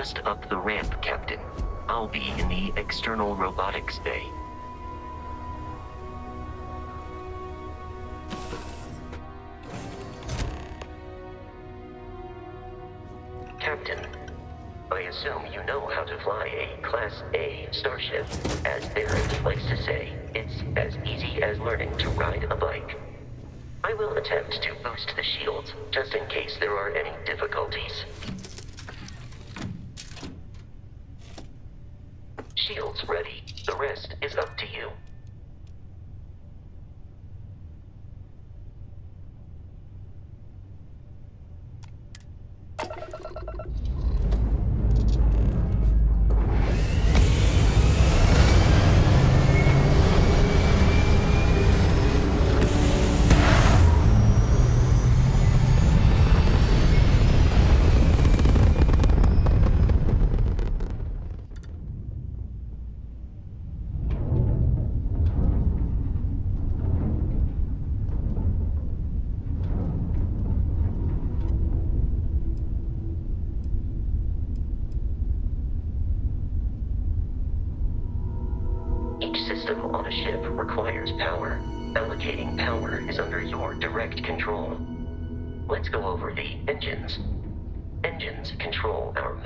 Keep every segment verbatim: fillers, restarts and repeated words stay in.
Just up the ramp, Captain. I'll be in the external robotics bay. Captain, I assume you know how to fly a Class A starship. As Barrett likes to say, it's as easy as learning to ride a bike. I will attempt to boost the shields, just in case there are any difficulties. Shields ready. The rest is up to you. Each system on a ship requires power. Allocating power is under your direct control. Let's go over the engines. Engines control our...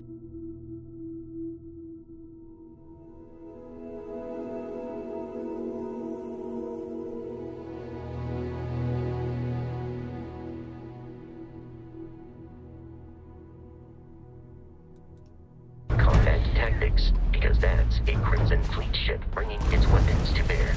combat tactics, because that's a Crimson Fleet ship bringing its weapons to bear.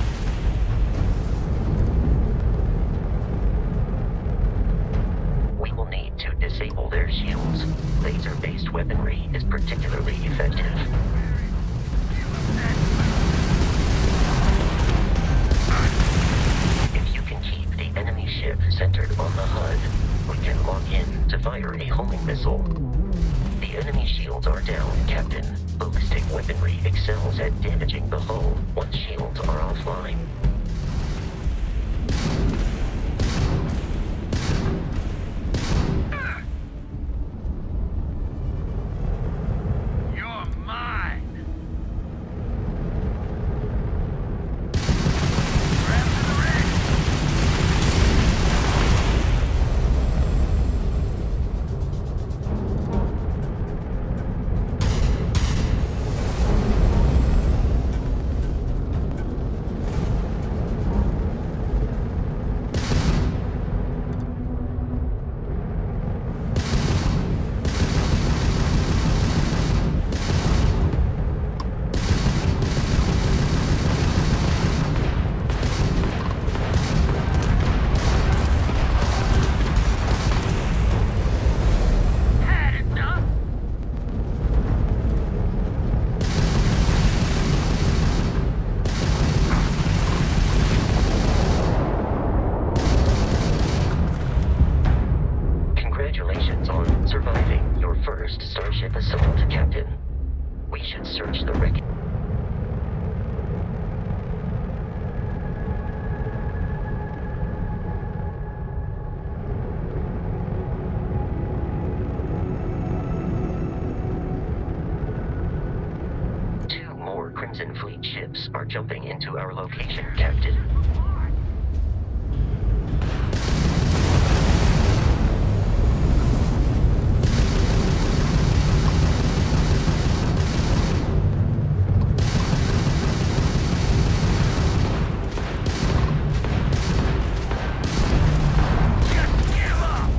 We will need to disable their shields. Laser-based weaponry is particularly effective. If you can keep the enemy ship centered on the H U D, we can lock in to fire a homing missile. The enemy shields are down, Captain. Ballistic weaponry excels at damaging the hull once shields are offline. You're mine! Grab to the rig! Had enough? Congratulations on surviving your first Starship assault, Captain. We should search the wreckage. Two more Crimson Fleet ships are jumping into our location, Captain. Just give up!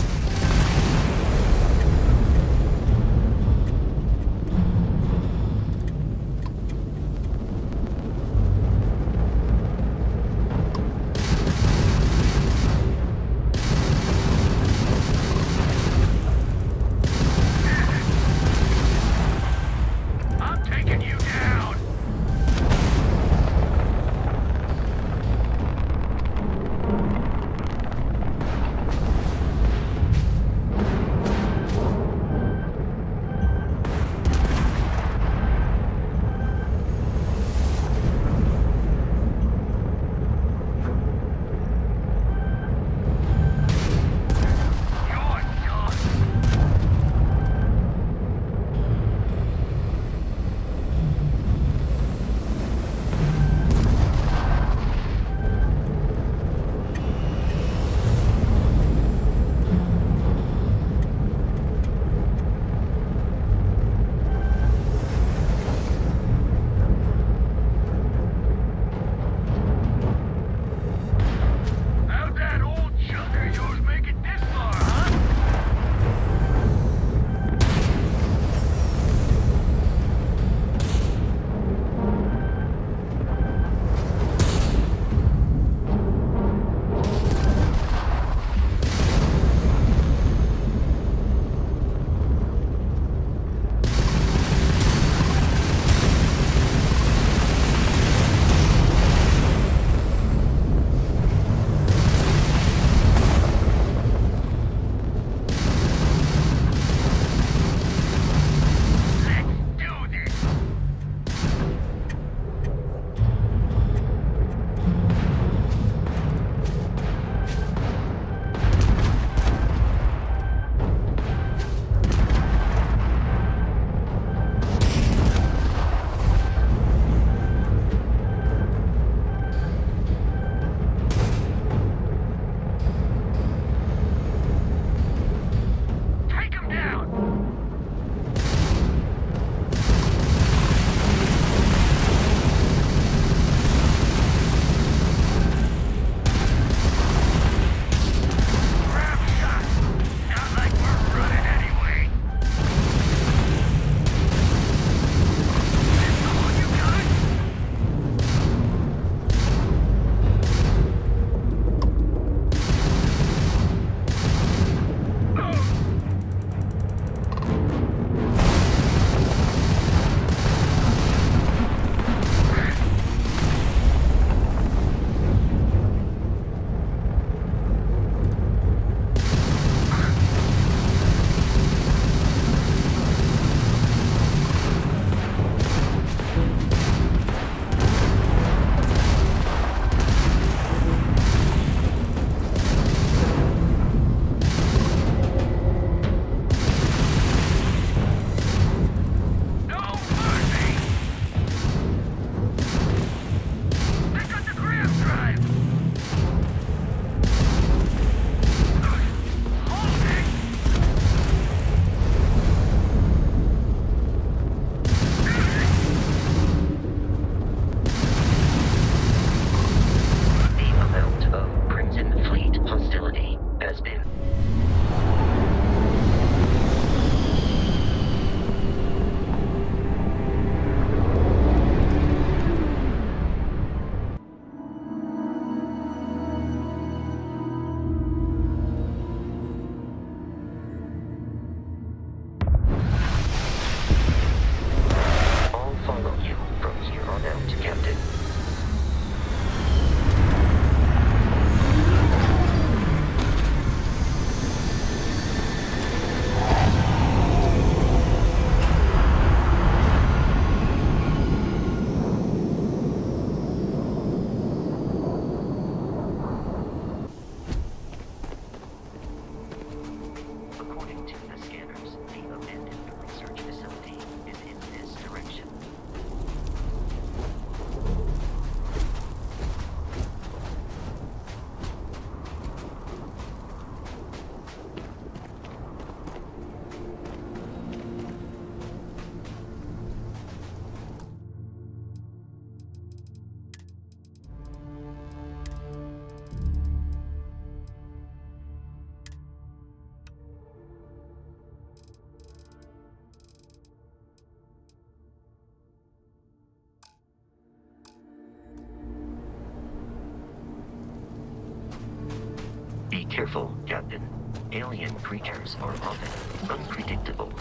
careful, Captain. Alien creatures are often unpredictable.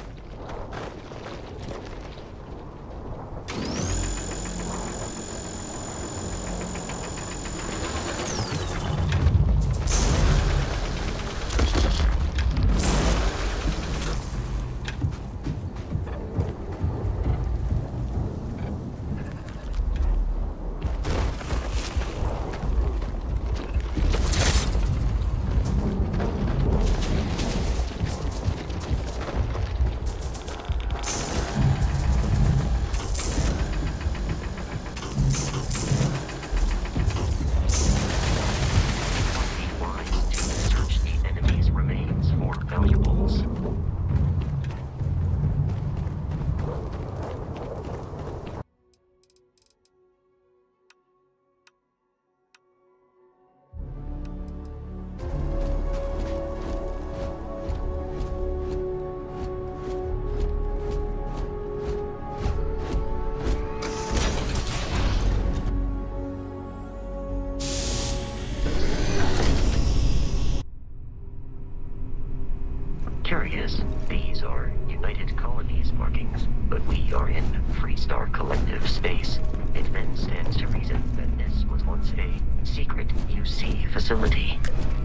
Curious, these are United Colonies markings, but we are in Freestar Collective space. It then stands to reason that this was once a secret U C facility.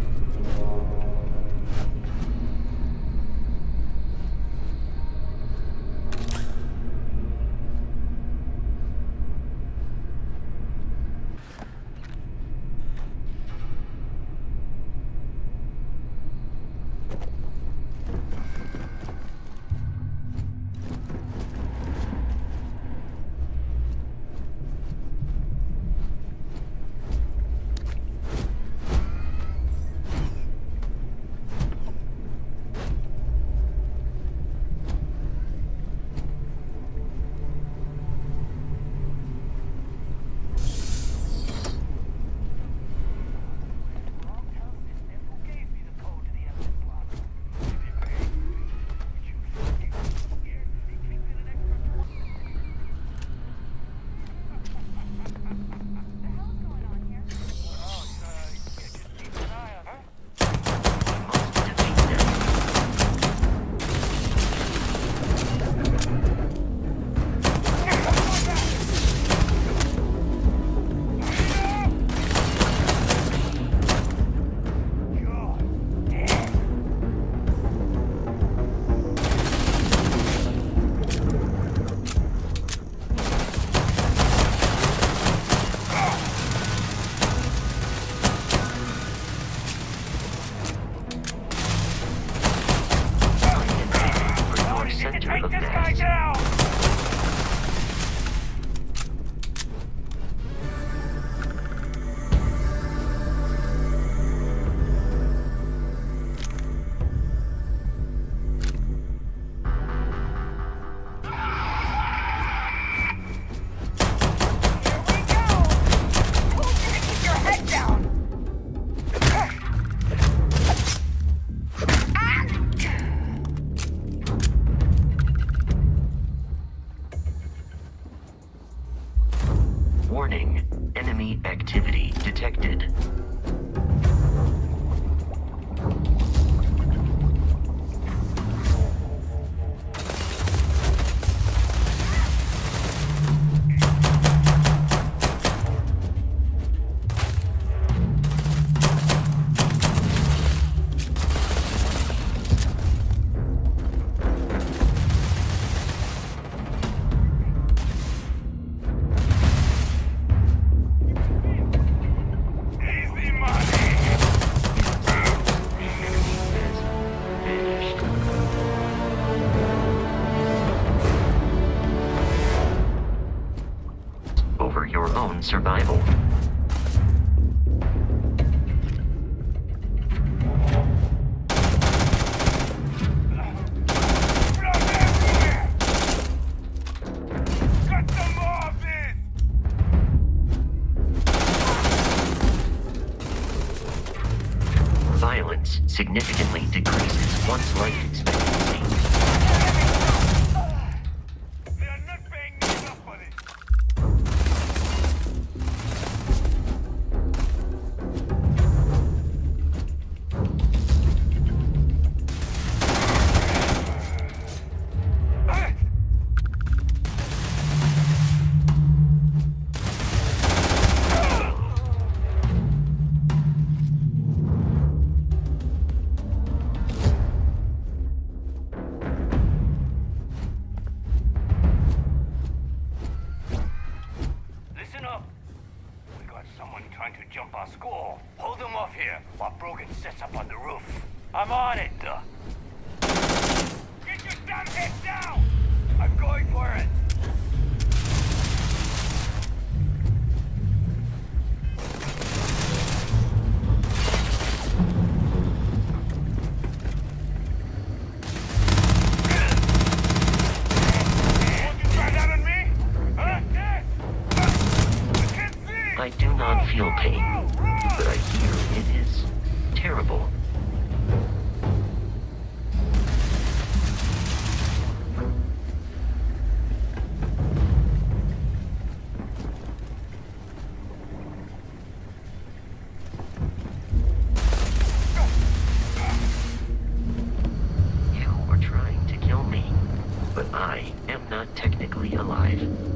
Warning, enemy activity detected. Over your own survival. Violence significantly decreases one's life expectancy. on it, though. Get your dumb head down! I'm going for it. I do not feel pain, but I hear it is terrible. You are trying to kill me, but I am not technically alive.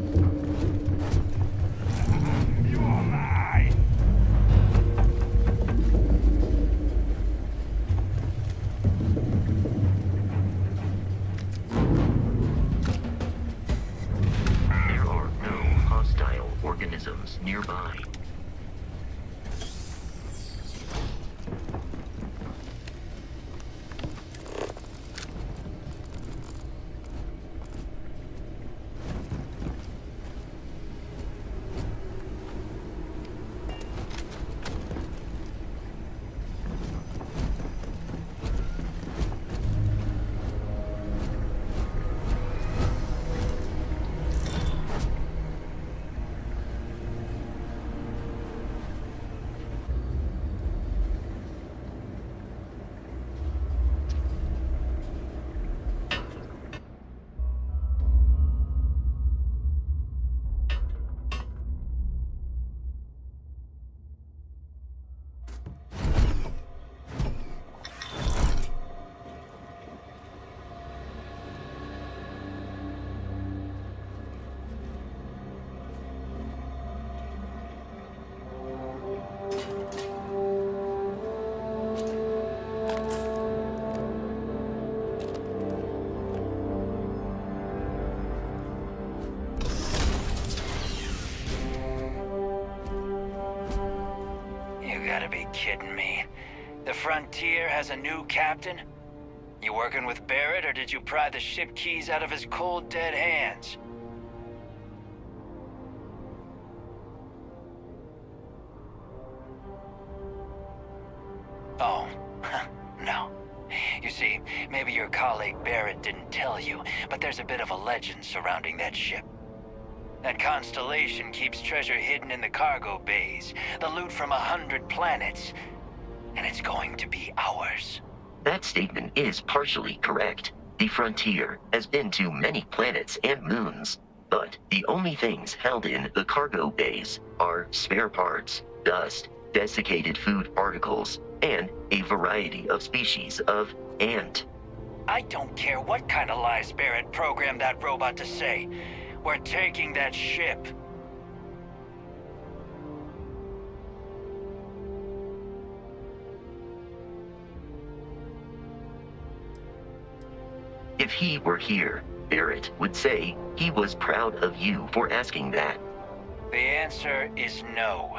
Organisms nearby. Be kidding me. The Frontier has a new captain? You working with Barrett, or did you pry the ship keys out of his cold, dead hands? Oh, no. You see, maybe your colleague Barrett didn't tell you, but there's a bit of a legend surrounding that ship. That constellation keeps treasure hidden in the cargo bays, the loot from a hundred planets, and it's going to be ours. That statement is partially correct. The Frontier has been to many planets and moons, but the only things held in the cargo bays are spare parts, dust, desiccated food particles, and a variety of species of ant. I don't care what kind of lies Barrett programmed that robot to say. We're taking that ship. If he were here, Barrett would say he was proud of you for asking that. The answer is no.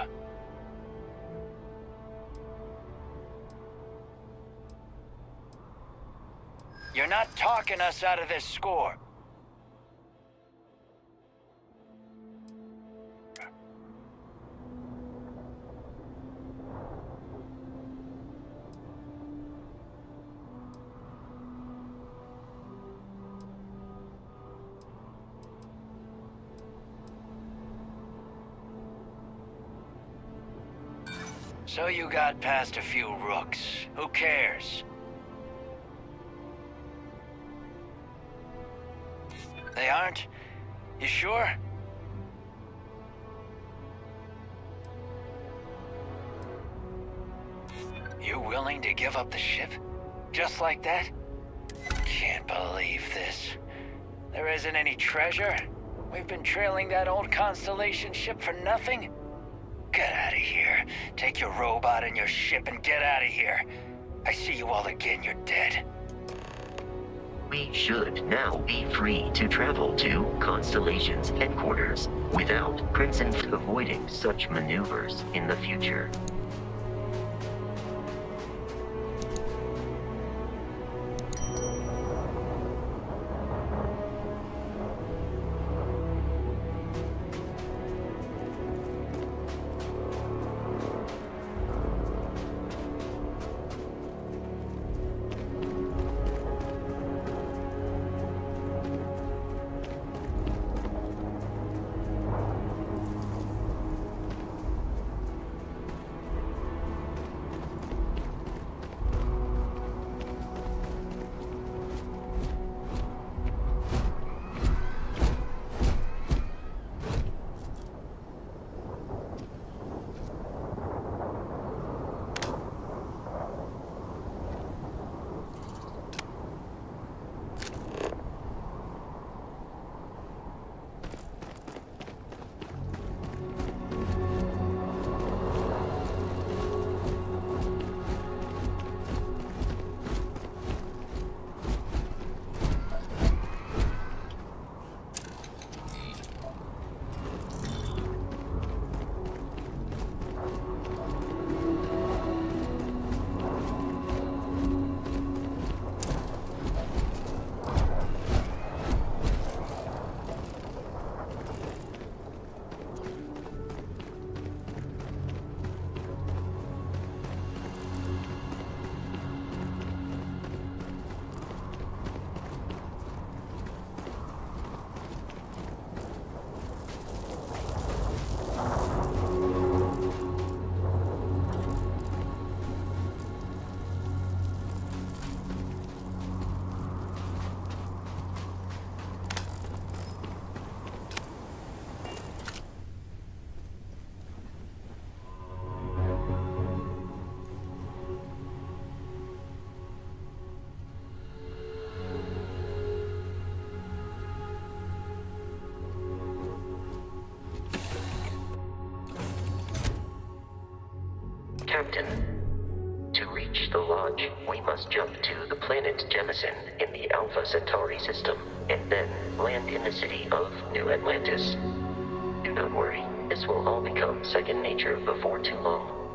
You're not talking us out of this score. So you got past a few rooks. Who cares? They aren't? You sure? You willing to give up the ship? Just like that? Can't believe this. There isn't any treasure? We've been trailing that old Constellation ship for nothing? Get out of here. Take your robot and your ship and get out of here. I see you all again, you're dead. We should now be free to travel to Constellation's headquarters without Crimson avoiding such maneuvers in the future. Captain. To reach the Lodge, we must jump to the planet Jemison in the Alpha Centauri system, and then land in the city of New Atlantis. Do not worry, this will all become second nature before too long.